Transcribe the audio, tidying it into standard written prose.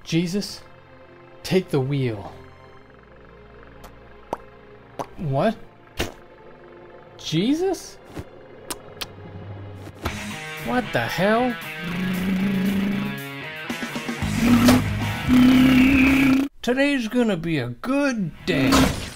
Jesus, take the wheel. What? Jesus? What the hell? Today's gonna be a good day.